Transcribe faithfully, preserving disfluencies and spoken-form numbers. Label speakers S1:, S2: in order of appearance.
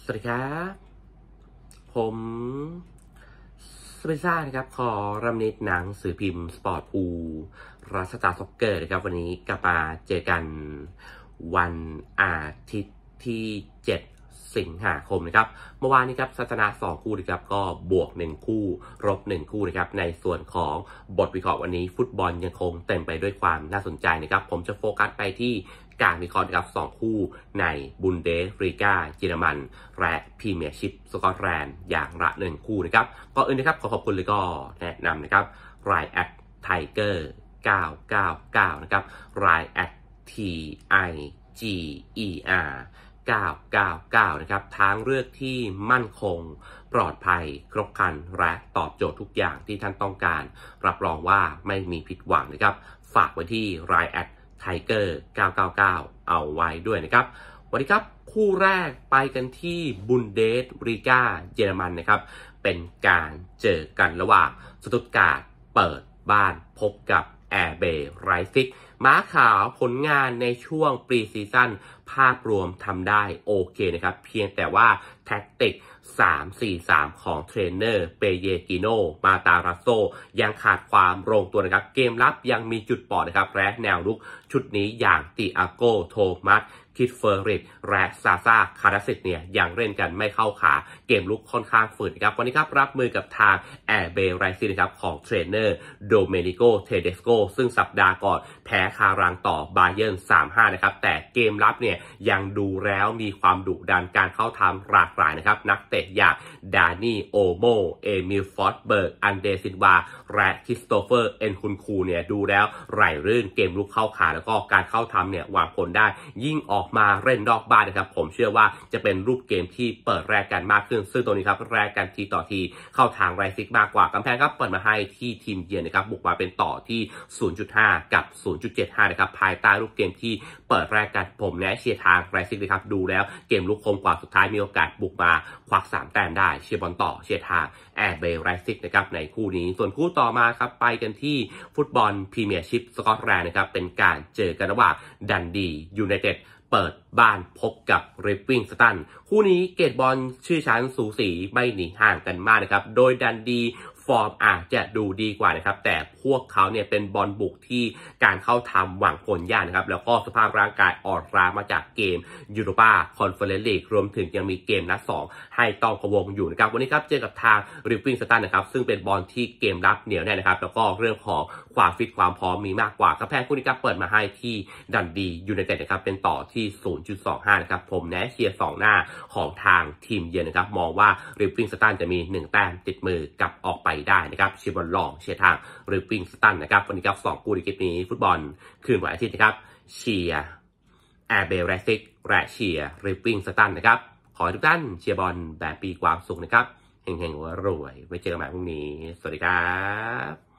S1: สวัสดีครับผมสเปซ่านะครับขอรำนิดหนังสือพิมพ์สปอร์ตพูรัชตาซ็อกเกอร์นะครับวันนี้กลับมาเจอกันวันอาทิตย์ที่เจ็ดสิงหาคมนะครับเมื่อวานนี้ครับสัตนาสองคู่นะครับก็บวกหนึ่งคู่ลบหนึ่งคู่นะครับในส่วนของบทวิเคราะห์วันนี้ฟุตบอลยังคงเต็มไปด้วยความน่าสนใจนะครับผมจะโฟกัสไปที่การวิเคราะห์นะครับสองคู่ในบุนเดสลีกาเยอรมันและพรีเมียร์ชิพสกอตแลนด์อย่างละหนึ่งคู่นะครับก่อนอื่นนะครับขอขอบคุณเลยก็แนะนำนะครับรายแอดไทเกอร์เก้าเก้าเก้านะครับรายแอด T I G E R เก้าเก้าเก้านะครับทางเลือกที่มั่นคงปลอดภัยครบครันและตอบโจทย์ทุกอย่างที่ท่านต้องการรับรองว่าไม่มีผิดหวังนะครับฝากไว้ที่รายแอดไทเกอร์เก้าเก้าเก้าเอาไว้ด้วยนะครับวันนี้ครับคู่แรกไปกันที่บุนเดสลีกาเยอรมันนะครับเป็นการเจอกันระหว่างสตุตการ์ดเปิดบ้านพบกับแอร์เบย์ไรซิกม้าขาวผลงานในช่วงปรีซีซั่นภาพรวมทำได้โอเคนะครับเพียงแต่ว่าแท็กติกสาม สี่ สาม ของเทรนเนอร์เปเยกิโนมาตาราโซยังขาดความลงตัวนะครับเกมรับยังมีจุดบอดนะครับและแนวรุกชุดนี้อย่างติอาโกโทมัสคิดเฟอร์ริตและซาซาคาราซิตเนี่ยยังเล่นกันไม่เข้าขาเกมลุกค่อนข้างฝืดนะครับวันนี้ครับรับมือกับทางแอร์เบย์ไรซินะครับของเทรนเนอร์โดเมนิโกเทเดสโกซึ่งสัปดาห์ก่อนแพ้คารังต่อบาเยิร์น สามห้า นะครับแต่เกมรับเนี่ยยังดูแล้วมีความดุดันการเข้าทำหลากหลายนะครับนักเตะอย่างดานี่โอโมเอมิลฟอร์ดเบิร์กอันเดซินวาและคริสโตเฟอร์เอ็นคุณคูเนี่ยดูแล้วไหลรื่นเกมลุกเข้าขาแล้วก็การเข้าทำเนี่ยหวังผลได้ยิ่งออกมาเล่นนอกบ้านนะครับผมเชื่อว่าจะเป็นรูปเกมที่เปิดแรกกันมากขึ้นซึ่งตรงนี้ครับแรกกันทีต่อทีเข้าทางไรซิกมากกว่ากำแพงครับเปิดมาให้ที่ทีมเยือนนะครับบุกมาเป็นต่อที่ ศูนย์จุดห้า กับ ศูนย์จุดเจ็ดห้า นะครับภายใต้รูปเกมที่เปิดแรกกันผมแนะเชียร์ทางไรซิกนะครับดูแล้วเกมลุกคมกว่าสุดท้ายมีโอกาสบุกมาควักสามแต้มได้เชียร์บอลต่อเชียร์ทางแอร์เบย์ไรซิกนะครับในคู่นี้ส่วนคู่ต่อมาครับไปกันที่ฟุตบอลพรีเมียร์ชิพสกอตแลนด์นะครับเป็นการเจอกันระหว่างดันดียูไนเต็ดเปิดบ้านพบกับเรดวิงสตันคู่นี้เกตบอลชื่อชั้นสูสีไม่หนีห่างกันมากนะครับโดยดันดีฟอร์มอาจจะดูดีกว่านะครับแต่พวกเขาเนี่ยเป็นบอลบุกที่การเข้าทำหวังผลยากนะครับแล้วก็สภาพร่างกายอ่อนล้ามาจากเกมยูโรปาคอนเฟอเรนซ์ลีกรวมถึงยังมีเกมนัดสองให้ต้องพะวงอยู่นะครับวันนี้ครับเจอกับทางริฟฟิงสตันนะครับซึ่งเป็นบอลที่เกมรับเหนียวแน่นะครับแล้วก็เรื่องของความฟิตความพร้อมมีมากกว่ากระแพงคู่นี้ครับเปิดมาให้ที่ดันดียูไนเต็ดนะครับเป็นต่อที่ ศูนย์จุดสองห้า นะครับผมแนะเชียร์สองหน้าของทางทีมเยือนนะครับมองว่าริฟฟิงสตันจะมีหนึ่งแต้มติดมือกลับออกไปได้นะครับเชียร์บอลลองเชียร์ทางริฟฟิงสตันนะครับวันนี้ครับสองคู่ในคลิปนี้ฟุตบอลคืนวันอาทิตย์นะครับเชียร์แอร์เบย์ไรซิกและเชียร์ริฟฟิงสตันนะครับขอให้ทุกท่านเชียร์บอลแบบปีความสุขนะครับเฮงๆรวยไว้เจอกันใหม่พรุ่งนี้สวัสดีครับ